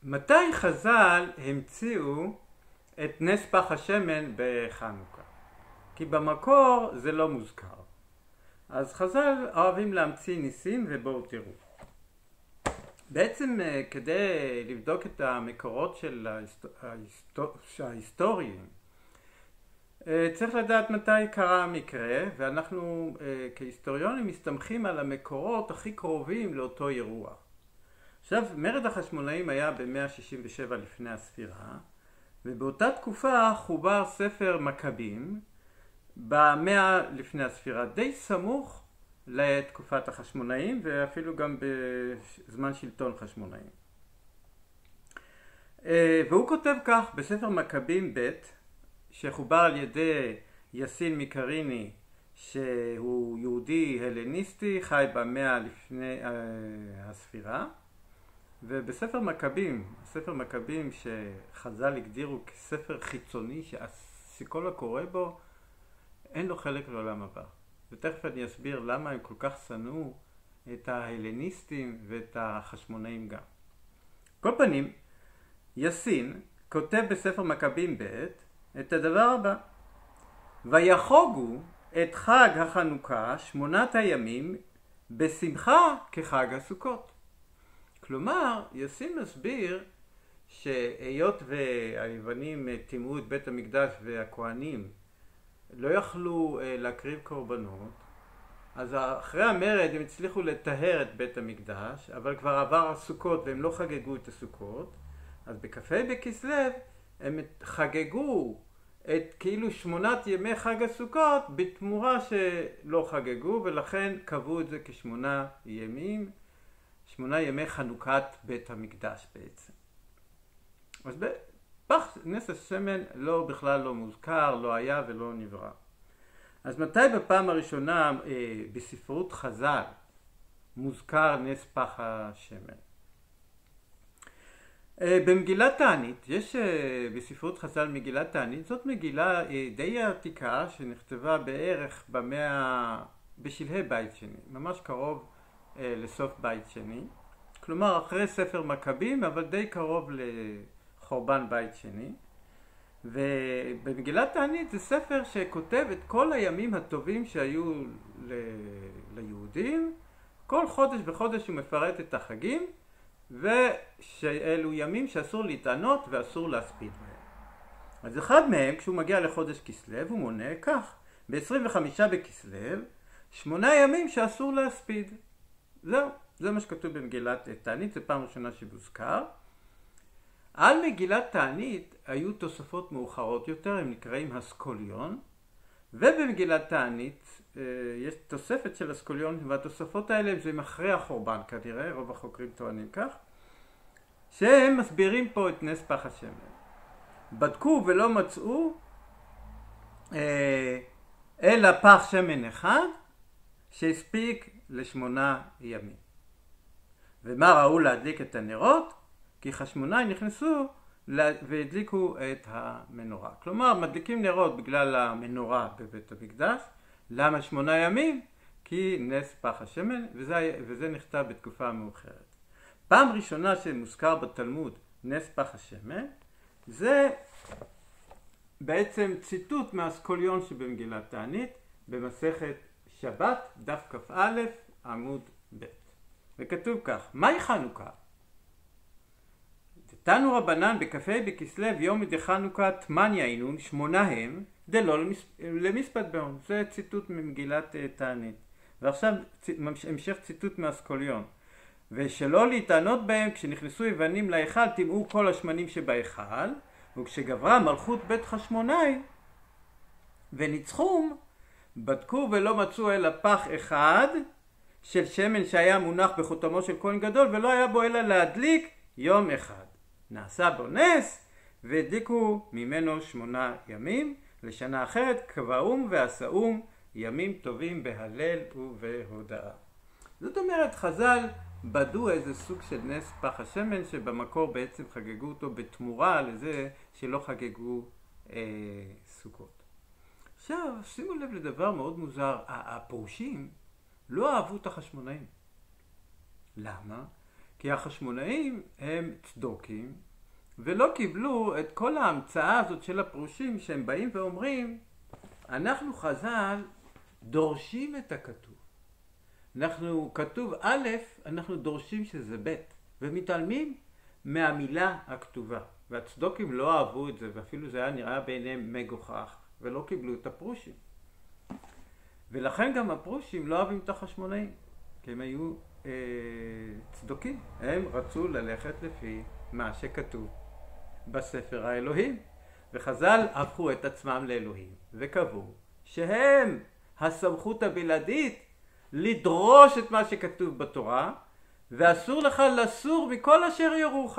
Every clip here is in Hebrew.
מתי חז"ל המציאו את נס פח השמן בחנוכה? כי במקור זה לא מוזכר. אז חז"ל אוהבים להמציא ניסים, ובואו תראו. בעצם כדי לבדוק את המקורות של ההיסטוריים, צריך לדעת מתי קרה המקרה, ואנחנו כהיסטוריונים מסתמכים על המקורות הכי קרובים לאותו אירוע. עכשיו, מרד החשמונאים היה ב-167 לפני הספירה, ובאותה תקופה חובר ספר מכבים ב-100 לפני הספירה, די סמוך לתקופת החשמונאים, ואפילו גם בזמן שלטון חשמונאים. והוא כותב כך בספר מכבים ב', שחובר על ידי יסין מקריני, שהוא יהודי הלניסטי, חי ב-100 לפני הספירה. ובספר מכבים, ספר מכבים שחז"ל הגדירו כספר חיצוני שכל הקורא בו אין לו חלק לעולם הבא. ותכף אני אסביר למה הם כל כך שנאו את ההלניסטים ואת החשמונאים גם. כל פנים, יסין כותב בספר מכבים ב' את הדבר הבא: ויחוגו את חג החנוכה 8 הימים בשמחה כחג הסוכות. כלומר, יסין מסביר שהיות והיוונים טימאו את בית המקדש והכהנים לא יכלו להקריב קורבנות, אז אחרי המרד הם הצליחו לטהר את בית המקדש, אבל כבר עבר הסוכות והם לא חגגו את הסוכות. אז בכ"ה בכסלו הם חגגו את כאילו 8 ימי חג הסוכות בתמורה שלא חגגו, ולכן קבעו את זה כ8 ימים, 8 ימי חנוכת בית המקדש בעצם. אז פח נס השמן בכלל לא מוזכר, לא היה ולא נברא. אז מתי בפעם הראשונה בספרות חז"ל מוזכר נס פח השמן? במגילת תענית, יש בספרות חז"ל מגילת תענית, זאת מגילה די עתיקה שנכתבה בערך בשלהי בית שני, ממש קרוב לסוף בית שני, כלומר אחרי ספר מכבים, אבל די קרוב לחורבן בית שני. ובמגילת תענית זה ספר שכותב את כל הימים הטובים שהיו ליהודים. כל חודש בחודש הוא מפרט את החגים, ושאלו ימים שאסור להתענות ואסור להספיד בהם. אז אחד מהם, כשהוא מגיע לחודש כסלו, הוא מונה כך: ב-25 בכסלו 8 ימים שאסור להספיד. זהו, זה מה שכתוב במגילת תענית, זה פעם ראשונה שמוזכר. על מגילת תענית היו תוספות מאוחרות יותר, הם נקראים הסקוליון, ובמגילת תענית יש תוספת של הסקוליון, והתוספות האלה זה אחרי החורבן כנראה, רוב החוקרים טוענים כך, שהם מסבירים פה את נס פח השמן. בדקו ולא מצאו אלא פח שמן אחד שהספיק ל8 ימים. ומה ראו להדליק את הנרות? כי חשמונאים נכנסו והדליקו את המנורה. כלומר, מדליקים נרות בגלל המנורה בבית המקדש. למה 8 ימים? כי נס פח השמן, וזה נכתב בתקופה המאוחרת. פעם ראשונה שמוזכר בתלמוד נס פח השמן, זה בעצם ציטוט מהאסקוליון שבמגילת תענית, במסכת שבת, דף כ"א, עמוד ב'. וכתוב כך: מהי חנוכה? תנו רבנן בכ"ה בכסלו יום דחנוכה תמניה אינון 8 הם דלא למספד בהון. זה ציטוט ממגילת תענית. ועכשיו המשך ציטוט מהאסקוליון: ושלא להתענות בהם, כשנכנסו יוונים להיכל טימאו כל השמנים שבהיכל, וכשגברה מלכות בית חשמונאי וניצחום, בדקו ולא מצאו אלא פח אחד של שמן שהיה מונח בחותמו של כהן גדול, ולא היה בו אלא להדליק יום אחד. נעשה בו נס, והדליקו ממנו 8 ימים. לשנה אחרת קבעום ועשאום ימים טובים בהלל ובהודאה. זאת אומרת, חז"ל בדו איזה סוג של נס פח השמן, שבמקור בעצם חגגו אותו בתמורה לזה שלא חגגו סוכות. עכשיו, שימו לב לדבר מאוד מוזר, הפרושים לא אהבו את החשמונאים. למה? כי החשמונאים הם צדוקים, ולא קיבלו את כל ההמצאה הזאת של הפרושים שהם באים ואומרים, אנחנו חז"ל דורשים את הכתוב. כתוב א', אנחנו דורשים שזה ב', ומתעלמים מהמילה הכתובה. והצדוקים לא אהבו את זה, ואפילו זה היה נראה בעיניהם מגוחך, ולא קיבלו את הפרושים. ולכן גם הפרושים לא אוהבים את החשמונאים, כי הם היו צדוקים. הם רצו ללכת לפי מה שכתוב בספר האלוהים. וחז"ל הפכו את עצמם לאלוהים, וקבעו שהם הסמכות הבלעדית לדרוש את מה שכתוב בתורה, ואסור לך לסור מכל אשר יורוך.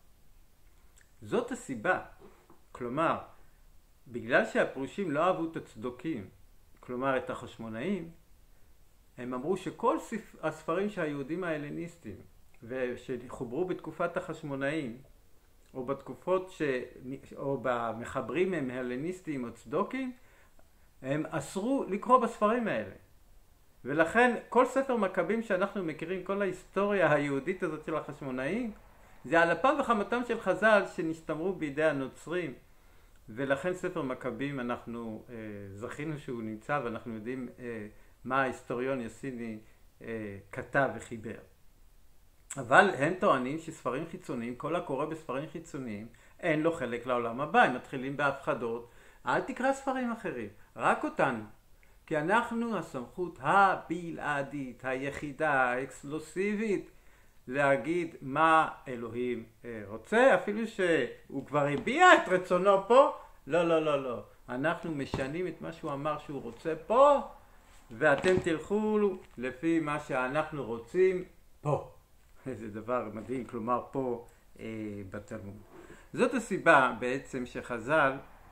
זאת הסיבה. כלומר, בגלל שהפרושים לא אהבו את הצדוקים, כלומר את החשמונאים, הם אמרו שכל הספרים שהיהודים ההלניסטים ושחוברו בתקופת החשמונאים, או בתקופות או במחברים הם הלניסטים או צדוקים, הם אסרו לקרוא בספרים האלה. ולכן כל ספר מכבים שאנחנו מכירים, כל ההיסטוריה היהודית הזאת של החשמונאים, זה על אפם וחמתם של חז"ל שנשתמרו בידי הנוצרים. ולכן ספר מכבים אנחנו זכינו שהוא נמצא, ואנחנו יודעים מה ההיסטוריון יסיני כתב וחיבר. אבל הם טוענים שספרים חיצוניים, כל הקורא בספרים חיצוניים, אין לו חלק לעולם הבא. הם מתחילים בהפחדות, אל תקרא ספרים אחרים, רק אותנו. כי אנחנו הסמכות הבלעדית, היחידה, האקסקלוסיבית, להגיד מה אלוהים רוצה, אפילו שהוא כבר הביע את רצונו פה. לא, לא, לא, לא. אנחנו משנים את מה שהוא אמר שהוא רוצה פה, ואתם תלכו לפי מה שאנחנו רוצים פה. זה דבר מדהים, כלומר פה בתלמוד. זאת הסיבה בעצם שחז"ל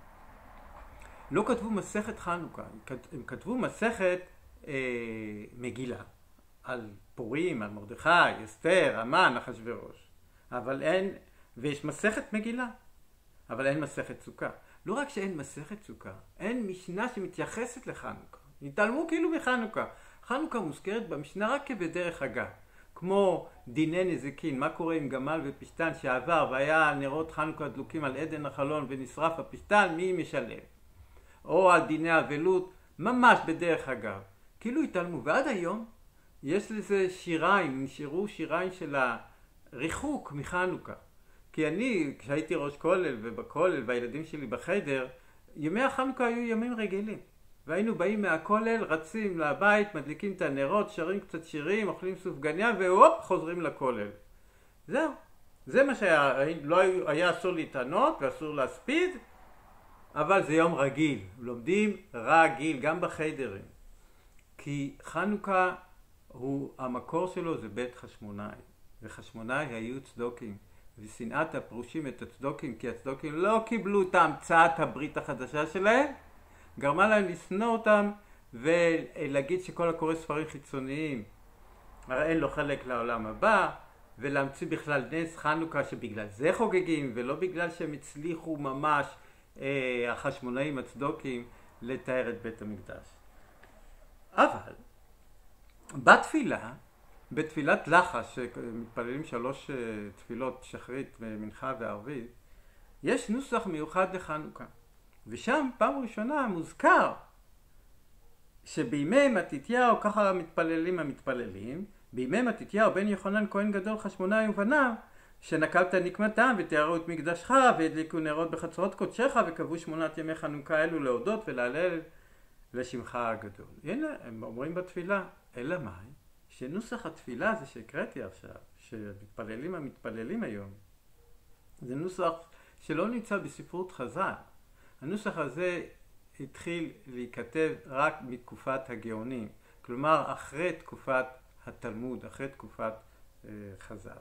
לא כתבו מסכת חנוכה, הם כתבו מסכת מגילה, על פורים, על מרדכי, אסתר, המן, אחשוורוש. אבל אין, ויש מסכת מגילה, אבל אין מסכת סוכה. לא רק שאין מסכת סוכה, אין משנה שמתייחסת לחנוכה. התעלמו כאילו מחנוכה. חנוכה מוזכרת במשנה רק כבדרך אגב. כמו דיני נזיקין, מה קורה עם גמל ופשתן שעבר והיה נרות חנוכה דלוקים על עדן החלון ונשרף הפשתן, מי משלם? או על דיני אבלות, ממש בדרך אגב. כאילו התעלמו, ועד היום יש לזה שיריים, נשארו שיריים של הריחוק מחנוכה. כי אני, כשהייתי ראש כולל ובכולל והילדים שלי בחדר, ימי החנוכה היו ימים רגילים. והיינו באים מהכולל, רצים לבית, מדליקים את הנרות, שרים קצת שירים, אוכלים סופגניה והופ, חוזרים לכולל. זהו. זה מה שהיה, לא היה אסור להתענות ואסור להספיד, אבל זה יום רגיל. לומדים רגיל, גם בחיידרים. כי חנוכה הוא, המקור שלו זה בית חשמונאי. וחשמונאי היו צדוקים. ושנאת הפרושים את הצדוקים, כי הצדוקים לא קיבלו את המצאת הברית החדשה שלהם, גרמה להם לשנוא אותם ולהגיד שכל הקורא ספרים חיצוניים הרי אין לו חלק לעולם הבא, ולהמציא בכלל נס חנוכה שבגלל זה חוגגים, ולא בגלל שהם הצליחו ממש החשמונאים הצדוקים לתאר את בית המקדש. אבל בתפילת לחש, שמתפללים 3 תפילות, שחרית, מנחה וערבית, יש נוסח מיוחד לחנוכה. ושם פעם ראשונה מוזכר שבימי מתתיהו, ככה מתפללים המתפללים, בימי מתתיהו בן יוחנן כהן גדול חשמונאי ובניו, שנקבת נקמתם ותיארו את מקדשך והדליקו נרות בחצרות קודשך וקבעו 8 ימי חנוכה אלו להודות ולהלל לשמך הגדול. הנה הם אומרים בתפילה, אלא מה? שנוסח התפילה זה שהקראתי עכשיו, שמתפללים המתפללים היום, זה נוסח שלא נמצא בספרות חז"ל. הנוסח הזה התחיל להיכתב רק מתקופת הגאונים, כלומר אחרי תקופת התלמוד, אחרי תקופת חז"ל.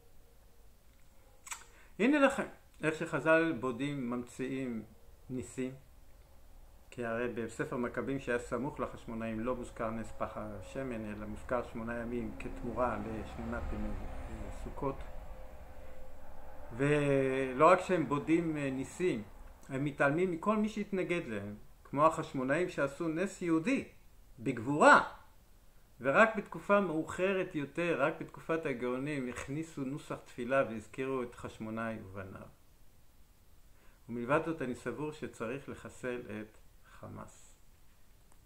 הנה לכם איך שחז"ל בודים ממציאים ניסים, כי הרי בספר מכבים שהיה סמוך לחשמונאים לא מוזכר נס פח השמן, אלא מוזכר 8 ימים כתמורה ל8 ימי סוכות. ולא רק שהם בודים ניסים, הם מתעלמים מכל מי שהתנגד להם, כמו החשמונאים שעשו נס יהודי בגבורה, ורק בתקופה מאוחרת יותר, רק בתקופת הגאונים, הכניסו נוסח תפילה והזכירו את חשמונאי ובניו. ומלבד זאת אני סבור שצריך לחסל את חמאס.